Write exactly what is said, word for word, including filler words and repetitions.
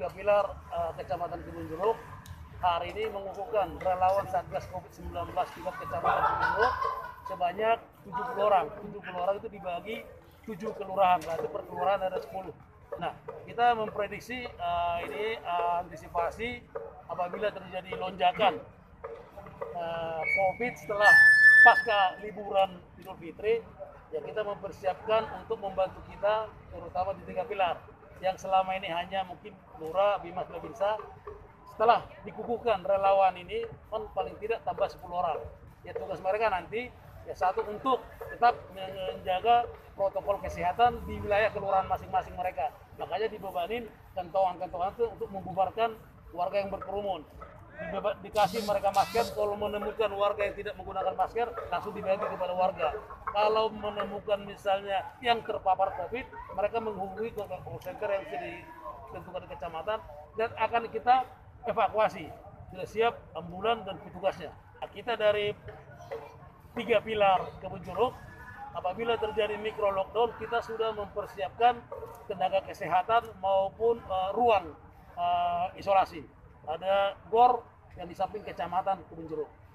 tiga pilar uh, Kecamatan Kebun Jeruk hari ini mengukuhkan relawan Satgas covid sembilan belas tingkat Kecamatan Kebun Jeruk sebanyak tujuh puluh orang. tujuh puluh orang itu dibagi tujuh kelurahan, berarti per kelurahan ada sepuluh. Nah, kita memprediksi uh, ini uh, antisipasi apabila terjadi lonjakan uh, COVID setelah pasca liburan Idul Fitri, ya kita mempersiapkan untuk membantu kita terutama di tiga pilar yang selama ini hanya mungkin Lurah, Bimas, Babinsa. Setelah dikukuhkan relawan ini kan paling tidak tambah sepuluh orang. Ya tugas mereka nanti ya satu untuk tetap menjaga protokol kesehatan di wilayah kelurahan masing-masing mereka. Makanya dibebanin kantongan-kantongan itu untuk membubarkan warga yang berkerumun. Dibeba, dikasih mereka masker, kalau menemukan warga yang tidak menggunakan masker langsung dibagi kepada warga. Kalau menemukan misalnya yang terpapar COVID, mereka menghubungi ke call center yang sudah ditentukan di kecamatan dan akan kita evakuasi. Sudah siap ambulan dan petugasnya. Nah, kita dari tiga pilar Kebun Jeruk, apabila terjadi mikro lockdown, kita sudah mempersiapkan tenaga kesehatan maupun uh, ruang uh, isolasi. Ada gor yang di samping Kecamatan Kebun Jeruk.